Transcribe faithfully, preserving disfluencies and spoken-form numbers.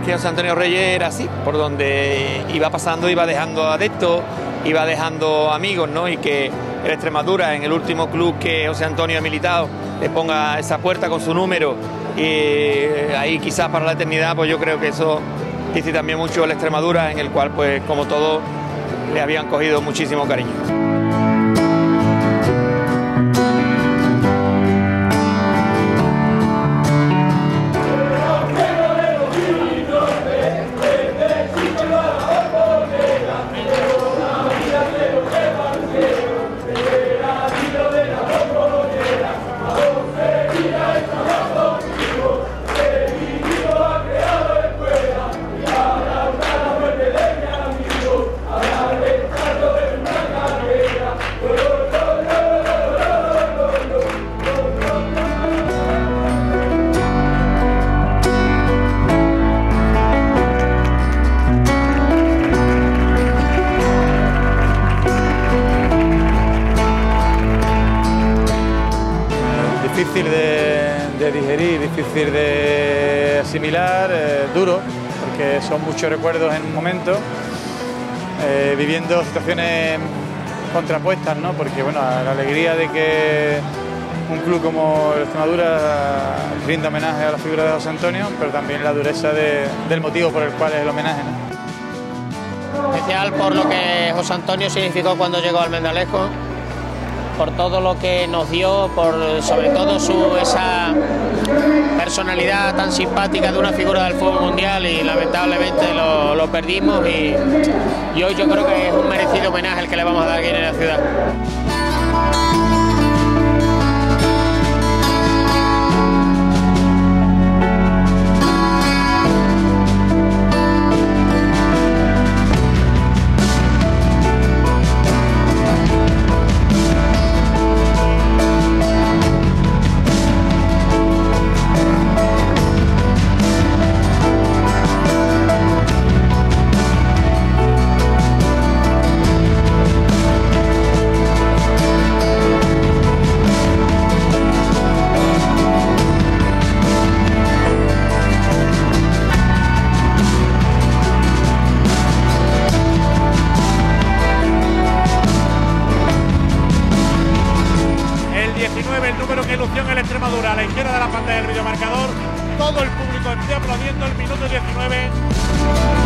es que José Antonio Reyes era así, por donde iba pasando iba dejando adeptos, iba dejando amigos, ¿no? Y que el Extremadura, en el último club que José Antonio ha militado, le ponga esa puerta con su número y ahí quizás para la eternidad, pues yo creo que eso dice también mucho el Extremadura, en el cual, pues como todos, le habían cogido muchísimo cariño. Difícil de, de digerir, difícil de asimilar, eh, duro, porque son muchos recuerdos en un momento, eh, viviendo situaciones contrapuestas, ¿no? Porque bueno, la alegría de que un club como el Extremadura rinda homenaje a la figura de José Antonio, pero también la dureza de, del motivo por el cual es el homenaje, ¿no? Especial por lo que José Antonio significó cuando llegó al Almendralejo, por todo lo que nos dio, por sobre todo su esa personalidad tan simpática de una figura del fútbol mundial, y lamentablemente lo, lo perdimos y, y hoy yo creo que es un merecido homenaje el que le vamos a dar aquí en la ciudad. diecinueve, el número que lució en el Extremadura, a la izquierda de la pantalla del videomarcador, todo el público esté aplaudiendo el minuto diecinueve.